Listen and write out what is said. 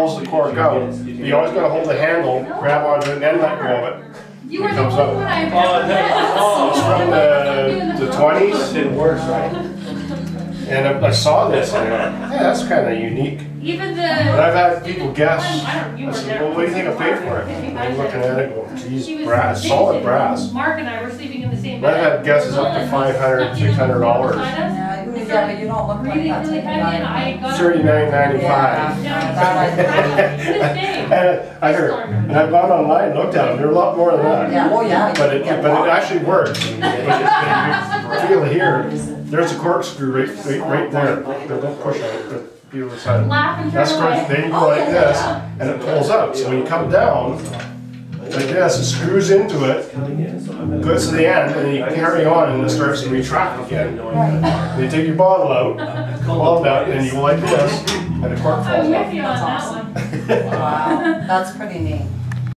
pulls the cork out. You always got to hold the handle, grab onto it, and then let go of it. You were It the comes only one up. I've ever met. It's from the 20s. It works, right? And I saw this and I go, yeah, that's kind of unique. Even the. And I've had people guess. You I were said, there. well, what do you think I paid for it? And I'm looking at it going, geez, brass, solid brass. Mark and I were sleeping in the same And bed. I've had guesses up to $500, $600. Yeah, but you don't look like Breathing that really type of heavy and guy. I got. $39.95. I heard, and I've gone online and looked at them, they're a lot more than that. Yeah, oh yeah. But it actually works. But you feel here, there's a corkscrew right there. Don't push on it, but feel the side. That's correct. Then you go like this, and it pulls out. So when you come down, like this, it screws into it, goes to the end, and then you carry on, and it starts to retract again. Then you take your bottle out, and you go like this, and the cork falls I'm with off. you on that one. Wow, that's pretty neat.